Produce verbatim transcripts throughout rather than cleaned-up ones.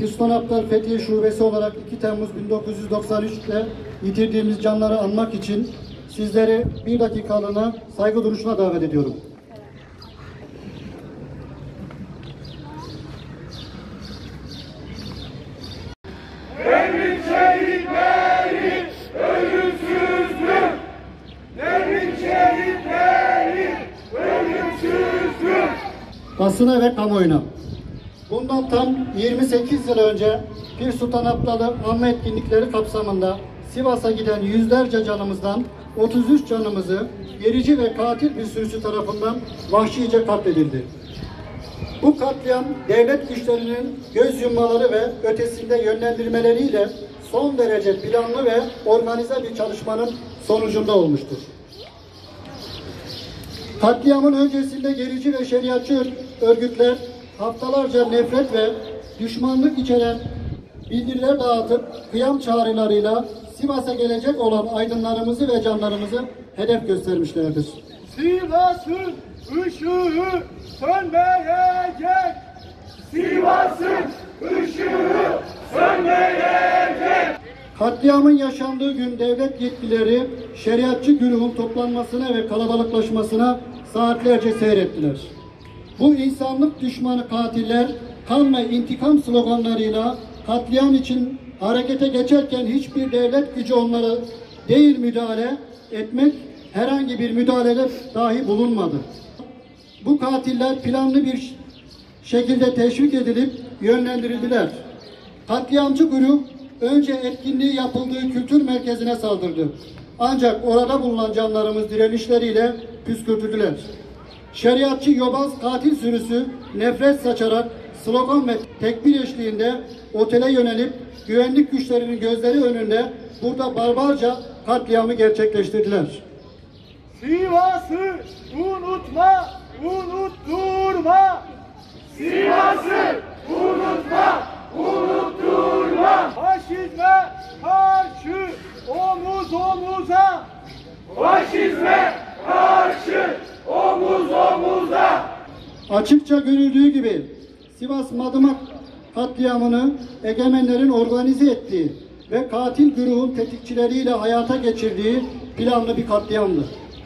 Sultanabdal Fethiye Şubesi olarak iki Temmuz bin dokuz yüz doksan üç'te yitirdiğimiz canları anmak için sizleri bir dakikalığına saygı duruşuna davet ediyorum. Devrin şehitleri ölümsüzdür. Devrin şehitleri ölümsüzdür. Basına ve kamuoyuna. Bundan tam yirmi sekiz yıl önce Pir Sultan Abdal'ı anma etkinlikleri kapsamında Sivas'a giden yüzlerce canımızdan otuz üç canımızı gerici ve katil bir sürüsü tarafından vahşice katledildi. Bu katliam devlet güçlerinin göz yummaları ve ötesinde yönlendirmeleriyle son derece planlı ve organize bir çalışmanın sonucunda olmuştur. Katliamın öncesinde gerici ve şeriatçı örgütler haftalarca nefret ve düşmanlık içeren bildiriler dağıtıp kıyam çağrılarıyla Sivas'a gelecek olan aydınlarımızı ve canlarımızı hedef göstermişlerdir. Sivas'ın ışığı sönmeyecek. Sivas'ın ışığı sönmeyecek. Katliamın yaşandığı gün devlet yetkilileri şeriatçı güruhun toplanmasına ve kalabalıklaşmasına saatlerce seyrettiler. Bu insanlık düşmanı katiller kan ve intikam sloganlarıyla katliam için harekete geçerken hiçbir devlet gücü onlara değil müdahale etmek, herhangi bir müdahalede dahi bulunmadı. Bu katiller planlı bir şekilde teşvik edilip yönlendirildiler. Katliamcı grup önce etkinliği yapıldığı kültür merkezine saldırdı. Ancak orada bulunan canlarımız direnişleriyle püskürtüldüler. Şeriatçı yobaz katil sürüsü nefret saçarak slogan ve tekbir eşliğinde otele yönelip güvenlik güçlerinin gözleri önünde burada barbarca katliamı gerçekleştirdiler. Sivas'ı unutma, unutturma. Sivas'ı unutma, unutturma. Faşizme karşı omuz omuza. Faşizme karşı omuz omuza. Açıkça görüldüğü gibi Sivas Madımak katliamını egemenlerin organize ettiği ve katil grubun tetikçileriyle hayata geçirdiği planlı bir katliamdı.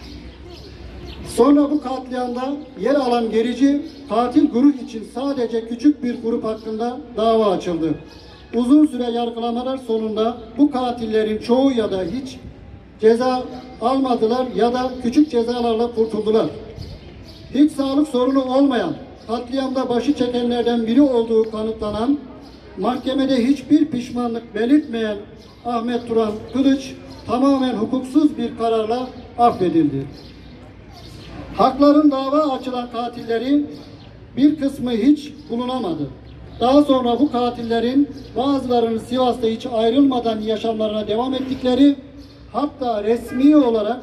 Sonra bu katliamda yer alan gerici katil grup için sadece küçük bir grup hakkında dava açıldı. Uzun süre yargılamalar sonunda bu katillerin çoğu ya da hiç ceza almadılar ya da küçük cezalarla kurtuldular. Hiç sağlık sorunu olmayan, katliamda başı çekenlerden biri olduğu kanıtlanan, mahkemede hiçbir pişmanlık belirtmeyen Ahmet Turan Kılıç tamamen hukuksuz bir kararla affedildi. Hakların dava açılan katillerin bir kısmı hiç bulunamadı. Daha sonra bu katillerin bazılarının Sivas'ta hiç ayrılmadan yaşamlarına devam ettikleri, hatta resmi olarak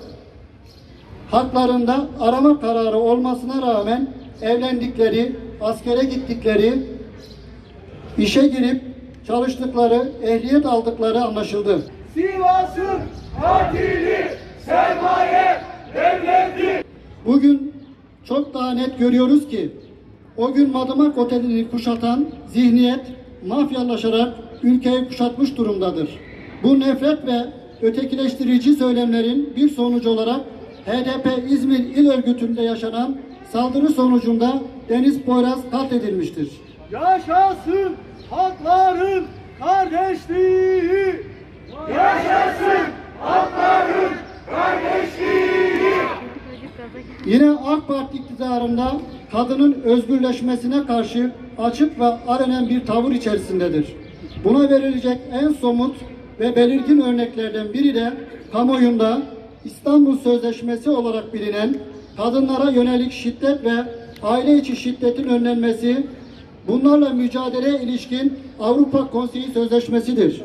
haklarında arama kararı olmasına rağmen evlendikleri, askere gittikleri, işe girip çalıştıkları, ehliyet aldıkları anlaşıldı. Sivas'ın katili sermaye devleti. Bugün çok daha net görüyoruz ki o gün Madımak Oteli'ni kuşatan zihniyet mafyalaşarak ülkeyi kuşatmış durumdadır. Bu nefret ve ötekileştirici söylemlerin bir sonucu olarak H D P İzmir İl Örgütü'nde yaşanan saldırı sonucunda Deniz Poyraz katledilmiştir. Yaşasın hakların kardeşliği. Yaşasın hakların kardeşliği. Yine AK Parti iktidarında kadının özgürleşmesine karşı açık ve alenen bir tavır içerisindedir. Buna verilecek en somut ve belirgin örneklerden biri de kamuoyunda İstanbul Sözleşmesi olarak bilinen kadınlara yönelik şiddet ve aile içi şiddetin önlenmesi, bunlarla mücadeleye ilişkin Avrupa Konseyi Sözleşmesi'dir.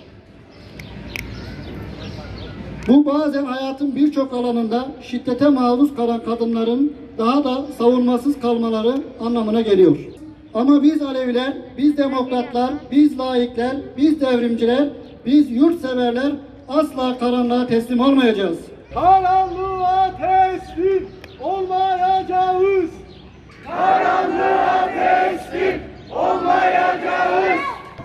Bu bazen hayatın birçok alanında şiddete maruz kalan kadınların daha da savunmasız kalmaları anlamına geliyor. Ama biz Aleviler, biz demokratlar, biz laikler, biz devrimciler, biz yurtseverler asla karanlığa teslim olmayacağız. Karanlığa teslim olmayacağız. Karanlığa teslim olmayacağız.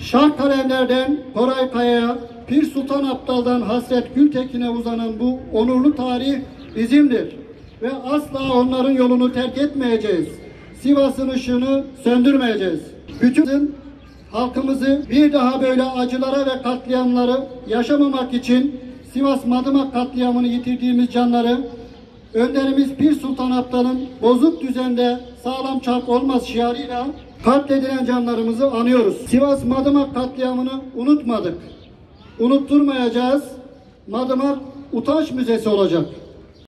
Şah kalemlerden Koray Kaya'ya, Pir Sultan Abdal'dan Hasret Gültekin'e uzanan bu onurlu tarih bizimdir. Ve asla onların yolunu terk etmeyeceğiz. Sivas'ın ışığını söndürmeyeceğiz. Bütün halkımızı bir daha böyle acılara ve katliamları yaşamamak için Sivas Madımak katliamını yitirdiğimiz canları önderimiz Pir Sultan Abdal'ın bozuk düzende sağlam çark olmaz şiarıyla katledilen canlarımızı anıyoruz. Sivas Madımak katliamını unutmadık. Unutturmayacağız. Madımak utanç müzesi olacak.